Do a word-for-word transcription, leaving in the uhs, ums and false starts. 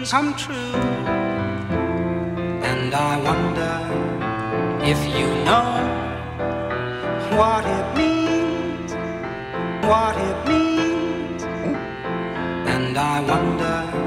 come true. And I wonder if you know what it means, what it means. And I wonder